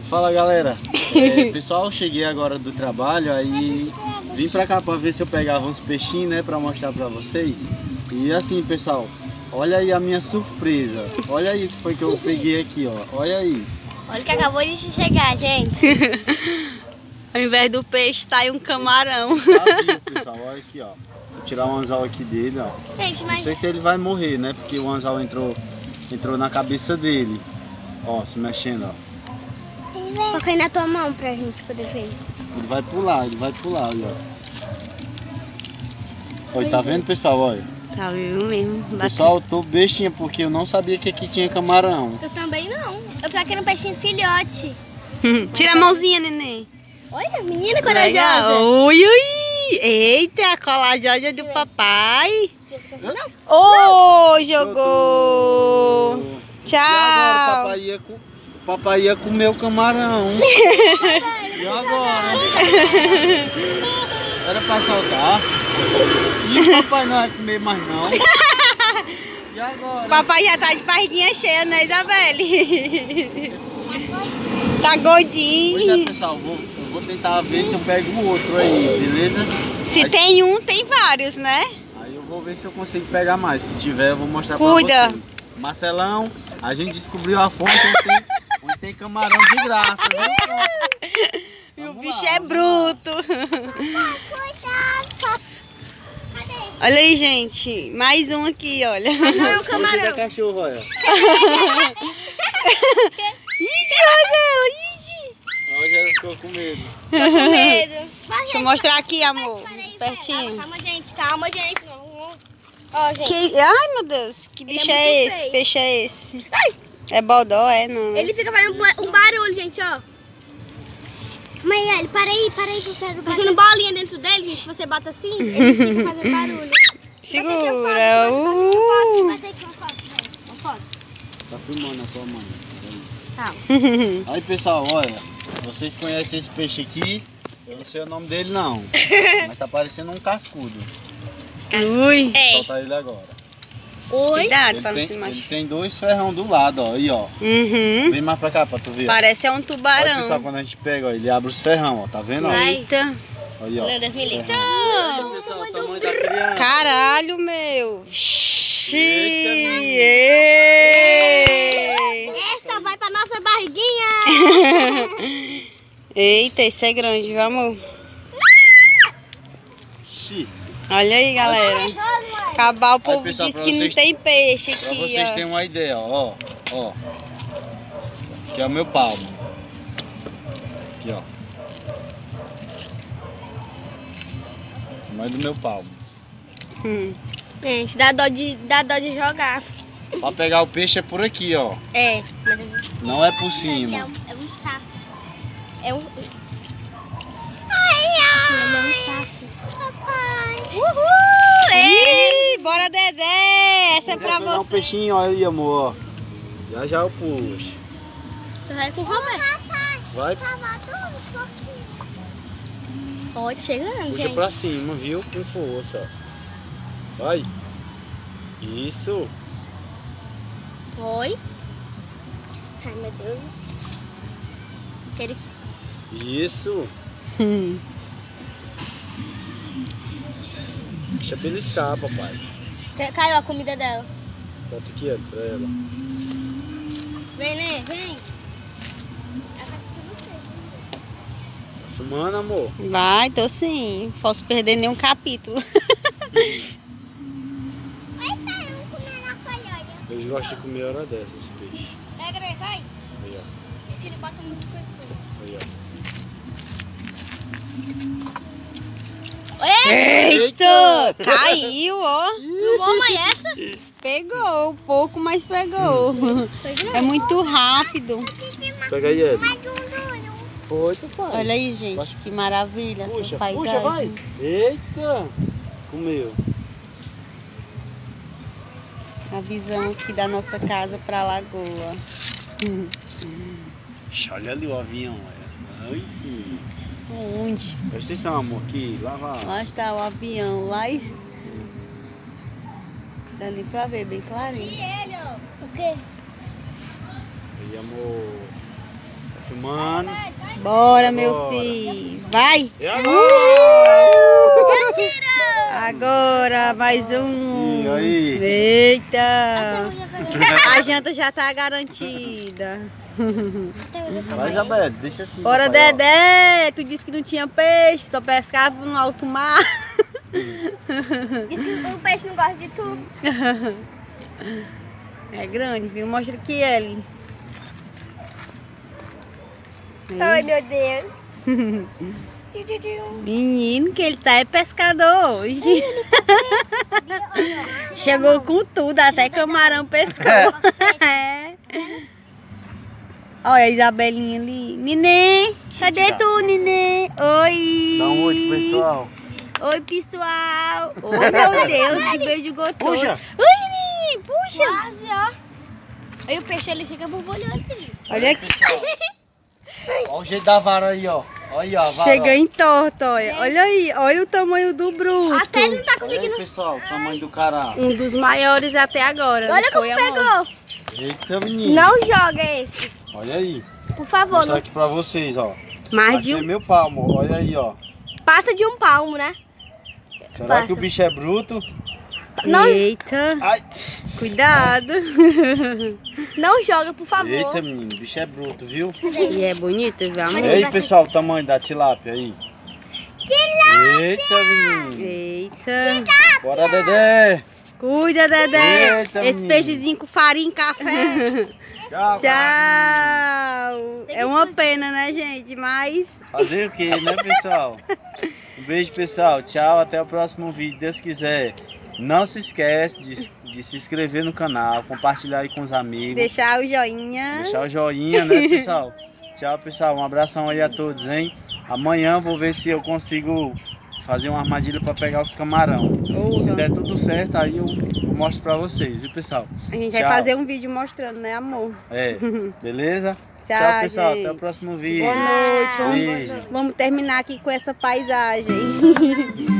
Fala galera, pessoal, cheguei agora do trabalho, aí vim pra cá pra ver se eu pegava uns peixinhos, né, pra mostrar pra vocês. E assim, pessoal, olha aí a minha surpresa, olha aí o que foi que eu peguei aqui, ó, olha aí. Olha que acabou de chegar, gente. Ao invés do peixe, sai um camarão. Tá vivo, pessoal, olha aqui, ó. Vou tirar o anzol aqui dele, ó. Gente, mas... Não sei se ele vai morrer, né, porque o anzol entrou na cabeça dele. Ó, se mexendo, ó. Coloca aí na tua mão pra gente poder ver. Ele vai pular, olha. Olha, tá vendo, pessoal, olha. Tá vivo mesmo. Pessoal, eu tô bestinha porque eu não sabia que aqui tinha camarão. Eu também não. Eu pensava que era um peixinho filhote. Tira a mãozinha, neném. Olha, menina corajosa. Ui, ui. Eita, a coladiosa do papai. Não. Jogou. E agora, Tchau. o papai ia comer o camarão. E agora? Era pra saltar. E o papai não vai comer mais não. E agora? Papai já tá de barriguinha cheia, né, Isabelle? Tá gordinho. Pois é, pessoal, eu vou tentar ver se eu pego o outro aí, beleza? Se tem um, tem vários, né? Aí eu vou ver se eu consigo pegar mais. Se tiver, eu vou mostrar Cuida. pra vocês. Marcelão, a gente descobriu a fonte onde tem camarão de graça, viu? E o bicho é bruto. Olha aí, gente. Mais um aqui, olha. Não é um Hoje camarão. é cachorro, olha. Ih, Rosela, ih. Hoje ela ficou com medo. Tô com medo. Deixa eu mostrar aqui, amor. Pertinho. Calma, gente. Não. Ó, gente. Ai, meu Deus. Que bicho é é muito esse? feio. Peixe é esse? É bodó, é? Não. Ele fica fazendo um barulho, gente, ó. Mãe, ele para aí que eu quero bater. Fazendo bolinha dentro dele, gente. Se você bota assim, ele fica fazendo barulho. Segura. Bate aqui uma foto, uma foto. Tá filmando a tua mãe. Tá. Aí, pessoal, olha. Vocês conhecem esse peixe aqui? Eu não sei o nome dele, não. Mas tá parecendo um cascudo. Ui. Vou soltar ele agora. Oi? Cuidado pra não Ele se machucar. tem dois ferrão do lado, ó. Aí, ó. Uhum. Vem mais pra cá pra tu ver. Parece um Olha, tubarão. pessoal, quando a gente pega, ó, ele abre os ferrão, ó. Tá vendo? Ó? Eita. Aí, ó. Deus me livre. Olha, pessoal, o tamanho da criança. Caralho, meu. Xiii. Essa vai pra nossa barriguinha. Eita, esse é grande, viu, amor? Xi. Olha aí, galera. Acabar o povo pessoal, diz pra que não vocês- tem peixe Pra aqui, vocês ó. terem uma ideia, ó. Ó. Aqui é o meu palmo. Aqui, ó. O tamanho do meu palmo. Gente, dá dó de jogar. Pra pegar o peixe é por aqui, ó. É, mas Não é por cima. É um sapo. é um... É um sapo. Papai. Uhul! Ih, bora, Dedé! Essa é pra Vou pegar um você. peixinho aí, amor. Ó. Já eu puxo. Você vai com o Roberto. Vai, Tava tudo um pouquinho. Pode chegando, puxa gente. pra cima, viu? Com força, ó. Vai. Isso. Foi. Ai, meu Deus. Aquele... Isso. Deixa beliscar, papai. Caiu a comida dela. Bota aqui, ó, pra ela. Vem, né? Vem. Tá filmando, amor? Vai, tô sim. Posso perder nenhum capítulo. Vai sair um comer na folha. Eles gostam de comer hora dessa, esse peixe. Pega, né? Vai. Aí, ó. Meu filho bota muito coisa. Aí, ó. Eita! Caiu, ó. Filmou, mãe, essa? Pegou um pouco, mas pegou. É muito rápido. Pega aí, Ed. Mais um duro. Foi, papai. Olha aí, gente, que maravilha Puxa, essa paisagem. puxa, vai. Eita. Comeu. A visão aqui da nossa casa pra lagoa. Olha ali o avião, olha. Lá em cima. Onde? Presta atenção, amor, aqui, lá vai. Lá está o avião, lá em... Dali pra ver, bem clarinho. E ele, ó. O quê? Aí, amor. Tá filmando. Bora, meu Agora. filho. Vai! E agora? Agora, mais um. E aí? Eita! A janta já tá garantida. Vai, Isabel, deixa assim. Bora, papai, ó. Dedé! Tu disse que não tinha peixe, só pescava no alto mar. Diz que o peixe não gosta de tu. É grande, viu? Mostra aqui, Ellie. Ai, meu Deus. Menino, que ele tá é pescador hoje. Chegou com tudo, até camarão pescou. É. Olha a Isabelinha ali. Neném, cadê tu, neném? Oi. Dá um oi pro pessoal. Oi, pessoal. Oh, meu Deus, que beijo gostoso. Puxa. Oi, neném, puxa. Quase, ó. Aí o peixe ele fica borbulhando, filho. Olha aqui. Olha o jeito da vara aí, ó. Olha aí, ó, a vara. Chega em torta, olha. Olha aí, olha o tamanho do bruto. Até ele não tá Olha conseguindo. aí, pessoal, o tamanho do cará. Um dos maiores até agora. Olha não como foi, amor? pegou. Eita, menino. Não joga esse. Olha aí. Por Vou favor, mostrar não aqui pra vocês, ó. Mais Aqui de é um. meu palmo, olha aí, ó. passa de um palmo, né? Será Passa. que o bicho é bruto? Não, Eita, Ai. cuidado. não joga, por favor. Eita, menino, o bicho é bruto, viu? E é bonito, viu, amor? E aí, pessoal, o tamanho da tilápia aí. Eita, menino. Eita. Bora, Dedé. Cuida, Dedé. Eita, Esse menino. peixezinho com farinha e café. Tchau. Tchau. É uma pena, né, gente? Mas Fazer o que, né, pessoal? Um beijo, pessoal. Tchau, até o próximo vídeo, Deus quiser. Não se esquece de se inscrever no canal, compartilhar aí com os amigos. deixar o joinha. Deixar o joinha, né, pessoal? Tchau, pessoal. Um abração aí a todos, hein? Amanhã vou ver se eu consigo fazer uma armadilha para pegar os camarão. Se der tudo certo, aí eu mostro para vocês, viu, pessoal? A gente vai Tchau. fazer um vídeo mostrando, né, amor? É, beleza? Tchau, pessoal. gente. Até o próximo vídeo. Boa noite. Beijo. Vamos terminar aqui com essa paisagem.